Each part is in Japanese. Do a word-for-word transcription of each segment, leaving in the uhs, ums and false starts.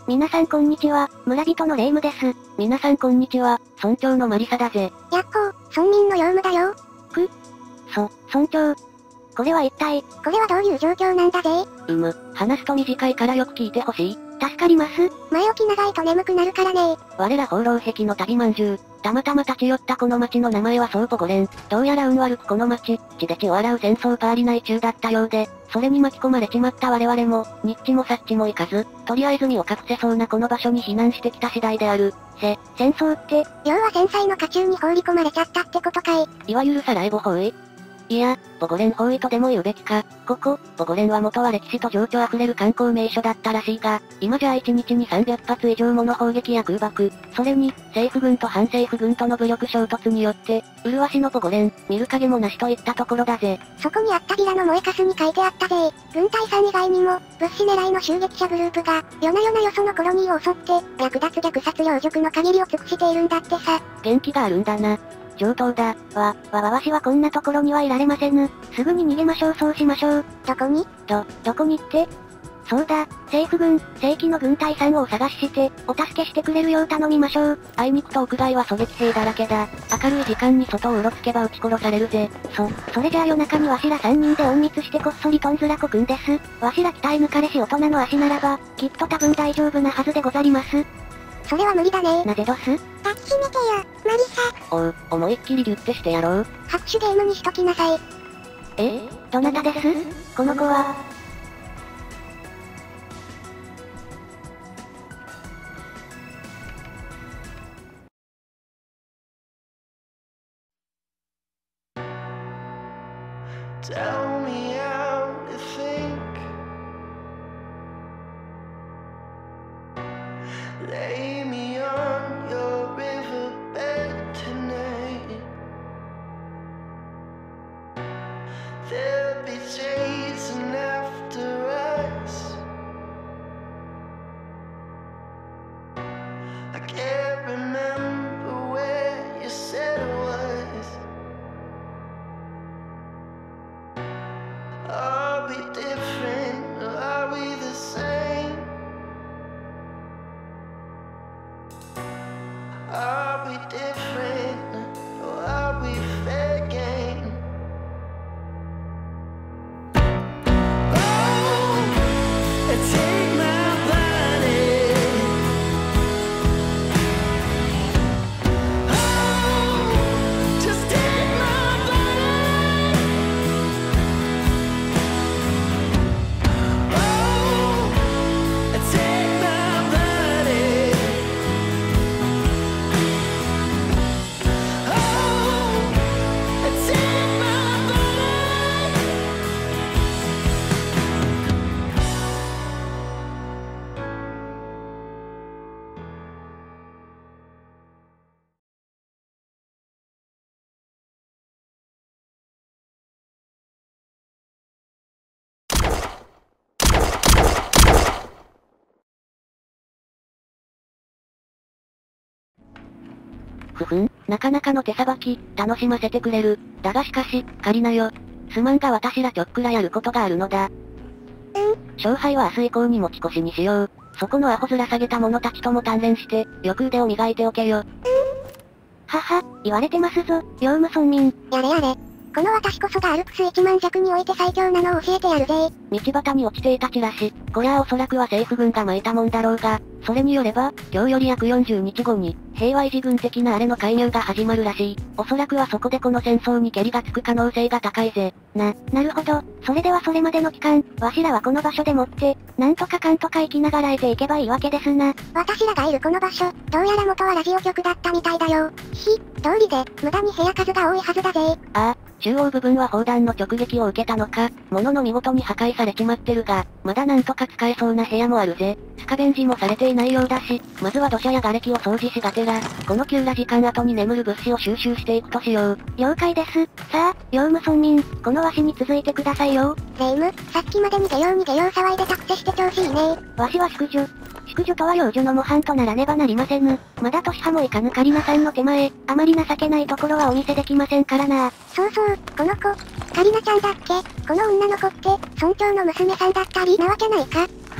皆さんこんにちは、村人のレイムです。 皆さんこんにちは、村長のマリサだぜ。 やっほー、村民のヨウムだよ。 くそ、村長。これは一体、これはどういう状況なんだぜ。 うむ、話すと短いからよく聞いてほしい。 助かります。前置き長いと眠くなるからね。 我ら放浪壁の旅まんじゅう。たまたま立ち寄ったこの町の名前はソーポゴレン。どうやら運悪くこの町、血で血を洗う戦争パーリ内中だったようで、それに巻き込まれちまった我々も、ニッチもサッチもいかず、とりあえず身を隠せそうなこの場所に避難してきた次第である。せ、 戦争って、要は戦災の渦中に放り込まれちゃったってことかい。 いわゆるサラエボ包囲。いや、ボゴレン包囲とでも言うべきか。ここ、ボゴレンは元は歴史と情緒あふれる観光名所だったらしいが、今じゃいちにちにさんびゃくぱつ以上もの砲撃や空爆、それに、政府軍と反政府軍との武力衝突によって、麗しのボゴレン、見る影もなしといったところだぜ。 そこにあったビラの燃えかすに書いてあったぜ。軍隊さん以外にも、物資狙いの襲撃者グループが、夜な夜なよそのコロニーを襲って、略奪虐殺領辱の限りを尽くしているんだってさ。 元気があるんだな。上等だ。 わ、わわわしはこんなところにはいられませぬ。すぐに逃げましょうそうしましょう。どこにど、どこにって？そうだ、政府軍、正規の軍隊さんをお探しして、お助けしてくれるよう頼みましょう。 あいにくと屋外は狙撃兵だらけだ。明るい時間に外をうろつけば撃ち殺されるぜ。 そ、それじゃあ夜中にわしらさんにんで隠密してこっそりとんずらこくんです。わしら鍛え抜かれし大人の足ならば、きっと多分大丈夫なはずでござります。それは無理だね。なぜどす？抱きしめてよ、マリサ。 おう、思いっきりギュッてしてやろう。 拍手ゲームにしときなさい。 えどなたです？この子は。 Tell me how to think. Lay me on your riverbed tonight. They'll be chasing after us. I can't remember where you said it was. Are we different or are we the same? Are we different or are we fair game? Oh, take my body. Oh, just take my body. Oh, take my body. Oh, take my body. ふふん、なかなかの手さばき、楽しませてくれる。だがしかし、借りなよ。すまんが私らちょっくらやることがあるのだ。 うん勝敗は明日以降に持ち越しにしよう。そこのアホ面下げた者たちとも鍛錬して、よく腕を磨いておけよ。 はは、言われてますぞ、ヨウム村民。やれやれ。この私こそがアルプスいちまん弱において最強なのを教えてやるぜ。 道端に落ちていたチラシ。こりゃあおそらくは政府軍が撒いたもんだろうが、それによれば、今日より約よんじゅうにちごに、平和維持軍的なあれの介入が始まるらしい。おそらくはそこでこの戦争にケリがつく可能性が高いぜ。 な、なるほど。それではそれまでの期間、わしらはこの場所でもって、なんとかかんとか生きながらえていけばいいわけですな。私らがいるこの場所、どうやら元はラジオ局だったみたいだよ。ひ、通りで、無駄に部屋数が多いはずだぜ。 ああ、中央部分は砲弾の直撃を受けたのか、ものの見事に破壊されちまってるが、まだなんとか使えそうな部屋もあるぜ。スカベンジもされていないようだし、まずは土砂や瓦礫を掃除しがてら、この急な時間後に眠る物資を収集していくとしよう。 了解です。さあ、ヨウム村民、このわしに続いてくださいよ。レイム、さっきまで逃げよう逃げよう騒いでたくせして調子いいね。わしは淑女。淑女とは幼女の模範とならねばなりませぬ。まだ年派もいかぬカリナさんの手前、あまり情けないところはお見せできませんからな。そうそう、この子、カリナちゃんだっけ？この女の子って、村長の娘さんだったりなわけないか？ は、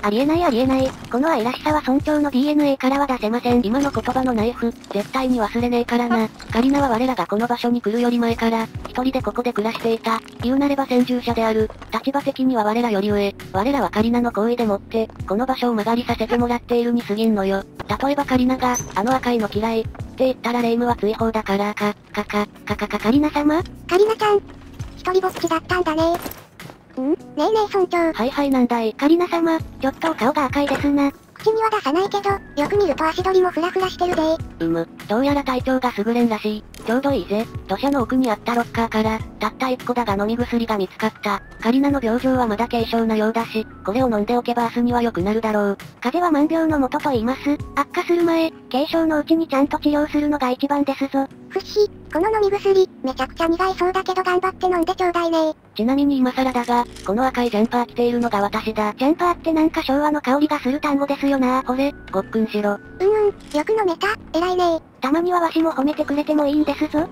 ありえないありえない。この愛らしさは村長の ディーエヌエー からは出せません。 今の言葉のナイフ、絶対に忘れねえからな。カリナは我らがこの場所に来るより前から、一人でここで暮らしていた。言うなれば先住者である。立場的には我らより上。我らはカリナの行為でもって、この場所を間借りさせてもらっているに過ぎんのよ。例えばカリナが、あの赤いの嫌い。って言ったらレイムは追放だからか、かか、かかかカリナ様カリナちゃん。一人ぼっちだったんだね。んねえねえ村長。 はいはいなんだい。 カリナ様、ちょっとお顔が赤いですな。口には出さないけど、よく見ると足取りもフラフラしてるで。 うむ、どうやら体調が優れんらしい。ちょうどいいぜ。土砂の奥にあったロッカーから、たった一個だが飲み薬が見つかった。カリナの病状はまだ軽症なようだし、これを飲んでおけば明日には良くなるだろう。 風邪は万病の元と言います。悪化する前、軽症のうちにちゃんと治療するのが一番ですぞ。ふっし、この飲み薬、めちゃくちゃ苦いそうだけど頑張って飲んでちょうだいね。 ちなみに今更だが、この赤いジャンパー着ているのが私だ。 ジャンパーってなんか昭和の香りがする単語ですよな。 ほれ、ごっくんしろ。 うんうん、よく飲めた、偉いね。たまにはわしも褒めてくれてもいいんですぞ。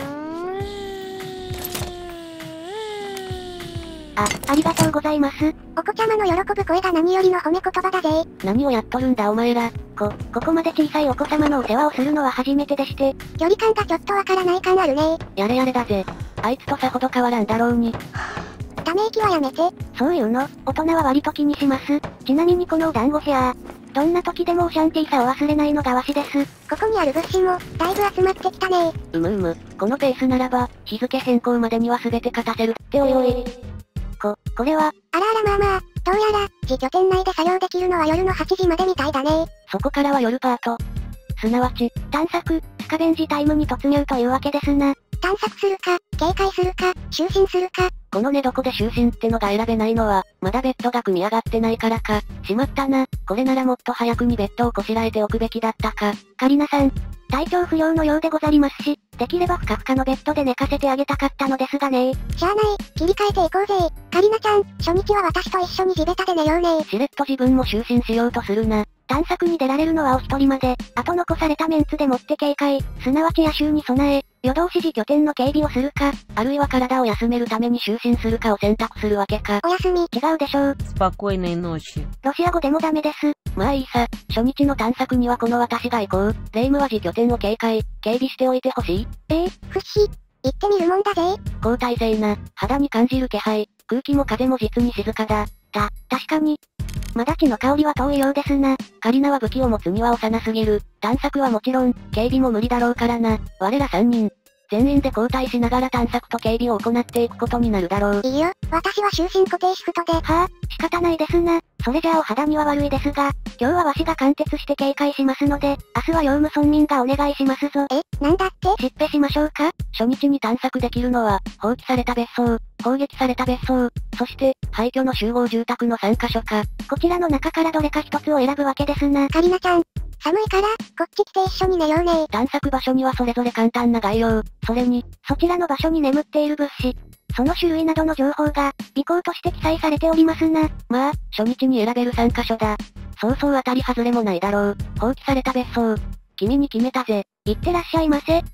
あ、ありがとうございます。お子ちゃまの喜ぶ声が何よりの褒め言葉だぜ。 何をやっとるんだお前ら。 こ、ここまで小さいお子様のお世話をするのは初めてでして、距離感がちょっとわからない感あるね。 やれやれだぜ。あいつとさほど変わらんだろうに。 ため息はやめて。そういうの、大人は割と気にします。ちなみにこのお団子ヘア、どんな時でもオシャンティーさを忘れないのがわしです。ここにある物資も、だいぶ集まってきたね。 うむうむ、このペースならば、日付変更までには全て勝たせる。っておいおい。こ、これは、 あらあらまあまあ、どうやら、自拠点内で作業できるのは夜のはちじまでみたいだね。 そこからは夜パート。すなわち、 探索、スカベンジタイムに突入というわけですな。探索するか、警戒するか、就寝するか。 この寝床で就寝ってのが選べないのは、まだベッドが組み上がってないからか。しまったな。これならもっと早くにベッドをこしらえておくべきだったか。 カリナさん、体調不良のようでござりますし、できればふかふかのベッドで寝かせてあげたかったのですがね。しゃあない、切り替えていこうぜ。カリナちゃん、初日は私と一緒に地べたで寝ようね。 しれっと自分も就寝しようとするな。 探索に出られるのはお一人まで、あと残されたメンツでもって警戒、すなわち夜襲に備え、夜通し自拠点の警備をするか、 あるいは体を休めるために就寝するかを選択するわけか。 お休み、違うでしょう。 Спокойной ночи。 ロシア語でもダメです。 まあいいさ、初日の探索にはこの私が行こう。レイムは自拠点を警戒、警備しておいてほしい。 ええ、ふっし、行ってみるもんだぜ。 交代制な、肌に感じる気配、空気も風も実に静かだ。 た、確かに。まだ血の香りは遠いようですな。 カリナは武器を持つには幼すぎる。探索はもちろん、警備も無理だろうからな。我ら三人、全員で交代しながら探索と警備を行っていくことになるだろう。 いいよ、私は終身固定シフトで。はあ、仕方ないですな。それじゃあお肌には悪いですが、今日はわしが貫徹して警戒しますので、明日はヨウム村民がお願いしますぞ。え、なんだってしっぺしましょうか？ 初日に探索できるのは、放棄された別荘、砲撃された別荘、そして、廃墟の集合住宅のさんカ所か。 こちらの中からどれか一つを選ぶわけですな。カリナちゃん、寒いから、こっち来て一緒に寝ようね。 探索場所にはそれぞれ簡単な概要、それに、 そちらの場所に眠っている物資、その種類などの情報が、尾行として記載されておりますな。 まあ、初日に選べるさんカ所だ。そうそう当たり外れもないだろう。放棄された別荘。君に決めたぜ。 いってらっしゃいませ。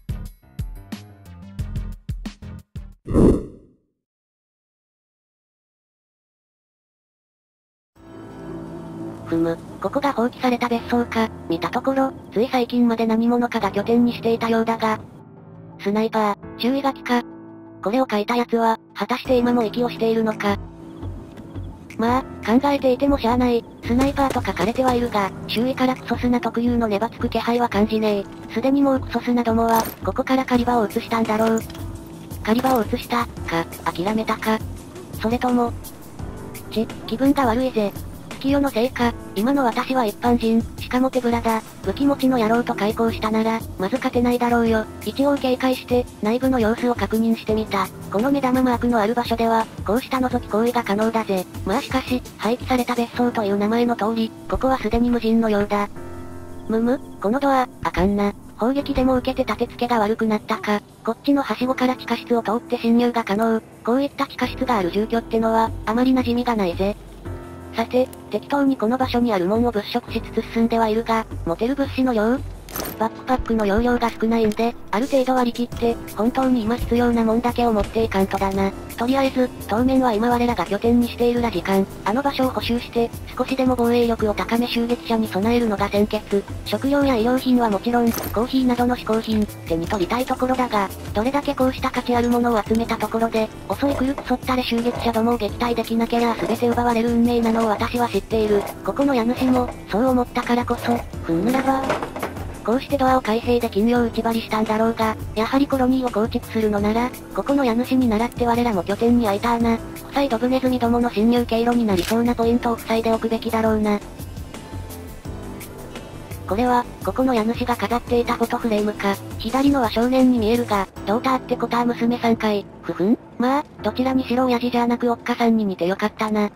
ふむ、ここが放棄された別荘か。見たところ、つい最近まで何者かが拠点にしていたようだが。スナイパー、注意書きか。これを書いた奴は、果たして今も息をしているのか。まあ、考えていてもしゃあない。スナイパーと書かれてはいるが、周囲からクソスナ特有の粘つく気配は感じねえ。すでにもうクソスナどもは、ここから狩り場を移したんだろう。狩り場を移した、か、諦めたか。それとも、ち、気分が悪いぜ。月夜のせいか、今の私は一般人、しかも手ぶらだ。武器持ちの野郎と開口したなら、まず勝てないだろうよ。一応警戒して、内部の様子を確認してみた。この目玉マークのある場所では、こうした覗き行為が可能だぜ。まあしかし、廃棄された別荘という名前の通り、ここはすでに無人のようだ。むむ、このドア、あかんな。砲撃でも受けて立て付けが悪くなったか。こっちのはしごから地下室を通って侵入が可能。こういった地下室がある住居ってのは、あまり馴染みがないぜ。さて、適当にこの場所にある門を物色しつつ進んではいるが、持てる物資の量バックパックの容量が少ないんで、ある程度割り切って、本当に今必要なもんだけを持っていかんとだな。とりあえず、当面は今我らが拠点にしているラジカン、あの場所を補修して、少しでも防衛力を高め襲撃者に備えるのが先決。食料や医療品はもちろん、コーヒーなどの嗜好品、手に取りたいところだが、どれだけこうした価値あるものを集めたところで、襲い来るクソったれ襲撃者どもを撃退できなけりゃ全て奪われる運命なのを私は知っている。ここの家主も、そう思ったからこそ、ふんぬらばこうしてドアを開閉で金曜打ち張りしたんだろうが、やはりコロニーを構築するのなら、ここの家主に倣って我らも拠点に空いた穴、塞いドブネズミどもの侵入経路になりそうなポイントを塞いでおくべきだろうな。これは、ここの家主が飾っていたフォトフレームか。左のは少年に見えるが、ドーターってことは娘さんかい。ふふん、まあ、どちらにしろ親父じゃなくおっかさんに似てよかったな。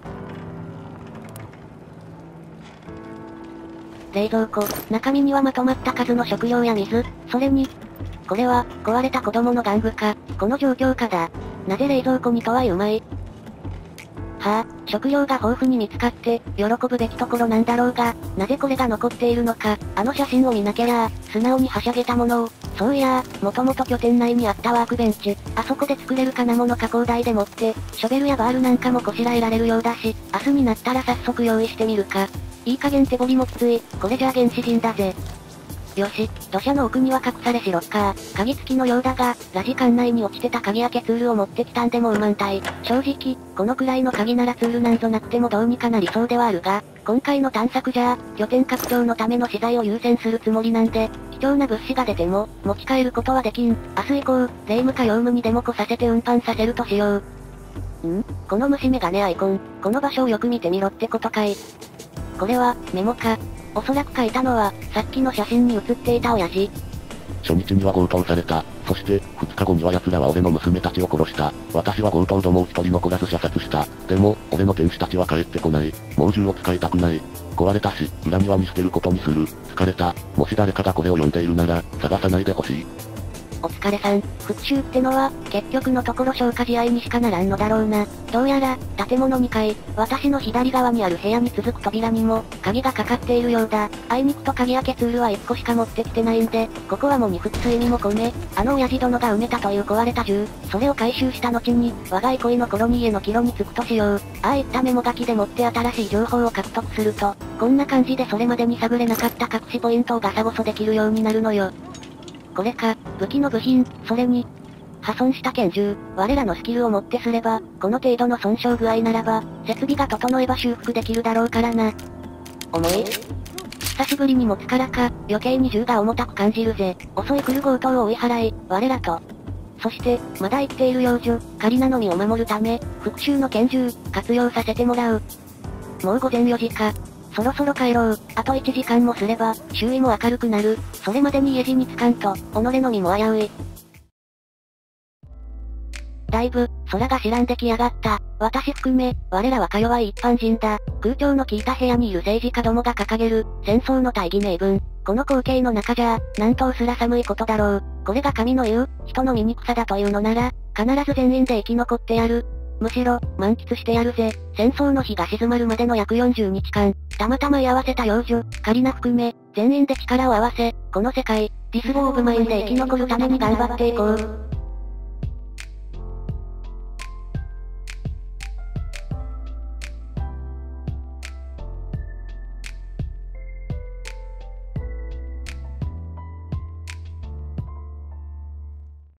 冷蔵庫、中身にはまとまった数の食料や水、それに、これは、壊れた子供の玩具か、この状況下だ。なぜ冷蔵庫にとはいうまい。はあ、食料が豊富に見つかって、喜ぶべきところなんだろうが、なぜこれが残っているのか、あの写真を見なけりゃ、素直にはしゃげたものを、そういやー、もともと拠点内にあったワークベンチ、あそこで作れる金物加工台でもって、ショベルやバールなんかもこしらえられるようだし、明日になったら早速用意してみるか。いい加減手掘りもきつい、これじゃあ原始人だぜ。よし、土砂の奥には隠されしロッカー、鍵付きのようだが、ラジカン内に落ちてた鍵開けツールを持ってきたんでもう満体。正直、このくらいの鍵ならツールなんぞなくてもどうにかなりそうではあるが、今回の探索じゃあ、拠点拡張のための資材を優先するつもりなんで、貴重な物資が出ても、持ち帰ることはできん。明日以降、霊務か用務にでも来させて運搬させるとしよう。ん？この虫眼鏡アイコン、この場所をよく見てみろってことかい。これは、メモか。おそらく書いたのは、さっきの写真に写っていた親父。 初日には強盗された。そして、二日後には奴らは俺の娘たちを殺した。私は強盗どもを一人残らず射殺した。でも、俺の天使たちは帰ってこない。もう銃を使いたくない。壊れたし、裏庭に捨てることにする。疲れた。もし誰かがこれを読んでいるなら、探さないでほしい。 お疲れさん。復讐ってのは、結局のところ消化試合にしかならんのだろうな。どうやら、建物にかい、私の左側にある部屋に続く扉にも、鍵がかかっているようだ。あいにくと鍵開けツールはいっこしか持ってきてないんで、ここはもうに複数意味も込め、あの親父殿が埋めたという壊れた銃、それを回収した後に、我が憩いのコロニーへの帰路に着くとしよう。ああいったメモ書きでもって新しい情報を獲得すると、こんな感じでそれまでに探れなかった隠しポイントをガサゴソできるようになるのよ。これか、武器の部品、それに、破損した拳銃、我らのスキルをもってすれば、この程度の損傷具合ならば、設備が整えば修復できるだろうからな。重い。久しぶりに持つからか、余計に銃が重たく感じるぜ。襲い来る強盗を追い払い、我らと。そして、まだ言っている幼女、カリナの身を守るため、復讐の拳銃、活用させてもらう。もう午前よじか。そろそろ帰ろう。あといちじかんもすれば、周囲も明るくなる。それまでに家路につかんと、己の身も危うい。だいぶ、空が白んできやがった。私含め、我らはか弱い一般人だ。空調の効いた部屋にいる政治家どもが掲げる、戦争の大義名分。この光景の中じゃ、なんとうすら寒いことだろう。これが神の言う、人の醜さだというのなら、必ず全員で生き残ってやる。むしろ、満喫してやるぜ。戦争の日が静まるまでの約よんじゅうにちかん、たまたま居合わせた幼女、カリナ含め、全員で力を合わせ、この世界、ディスボーオブマインで生き残るために頑張っていこう。